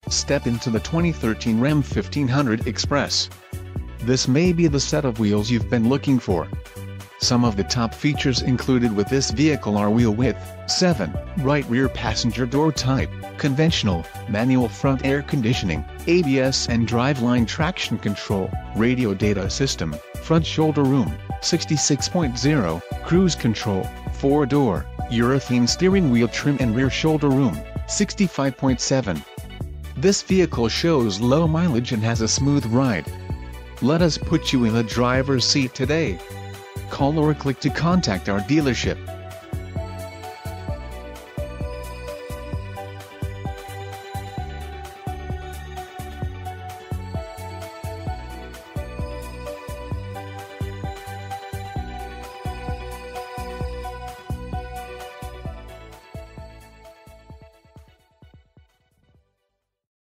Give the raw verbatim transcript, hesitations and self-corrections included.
Step into the twenty thirteen Ram fifteen hundred Express. This may be the set of wheels you've been looking for. Some of the top features included with this vehicle are wheel width, seven, right rear passenger door type, conventional, manual front air conditioning, A B S and driveline traction control, radio data system, front shoulder room, sixty-six point zero, cruise control, four-door, urethane steering wheel trim and rear shoulder room, sixty-five point seven. This vehicle shows low mileage and has a smooth ride. Let us put you in the driver's seat today. Call or click to contact our dealership.